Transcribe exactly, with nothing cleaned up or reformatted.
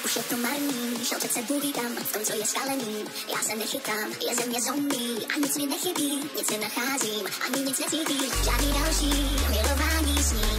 Už je to marný, šel před sebou vítám, v tom, co je skalený. Já se nechytám, je země zombie a nic mi nechybí, nic nenacházím, ani nic necítím. Žádný další milování s ní.